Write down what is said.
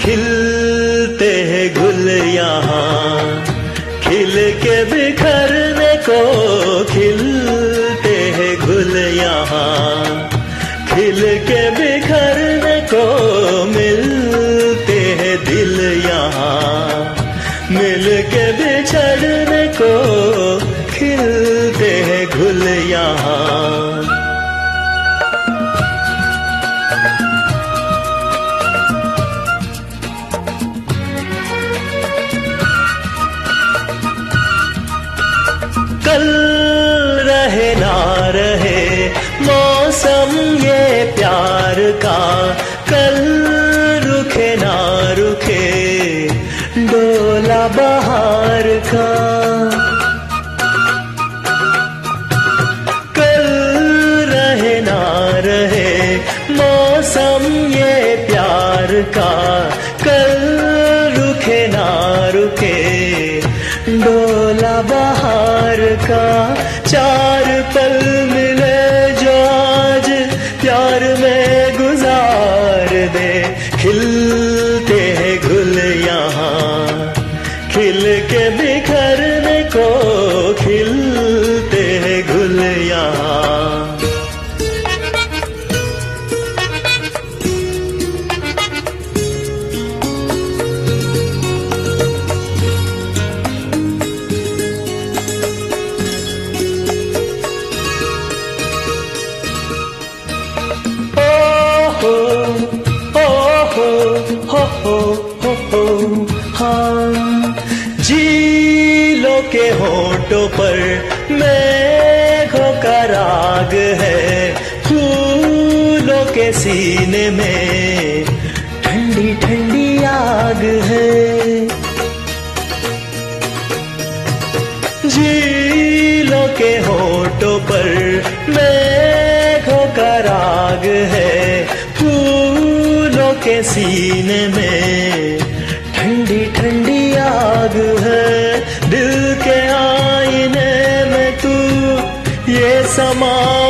खिलते हैं गुल यहाँ खिल के बिखरने को, खिलते हैं गुल यहाँ खिल के बिखरने को, मिलते हैं दिल यहाँ मिल के बिछड़ने को, खिलते हैं गुल यहाँ। कल रहे ना रहे मौसम ये प्यार का, कल रुके ना रुके डोला बहार का, कल रहे ना रहे मौसम ये प्यार का, कल रुके ना रुके डोला बहार का। चार पल मिले जो आज प्यार में गुजार दे, खिलते हैं गुल यहाँ खिल के बिखरने को, खिलते हैं गुल यहाँ। हाँ, झीलों के होठों पर मेघों का राग है, फूलों के सीने में ठंडी ठंडी आग है। झीलों के होठों पर मेघों का राग है, फूलों के सीने में ठंडी ठंडी आग है। दिल के आईने में तू ये समा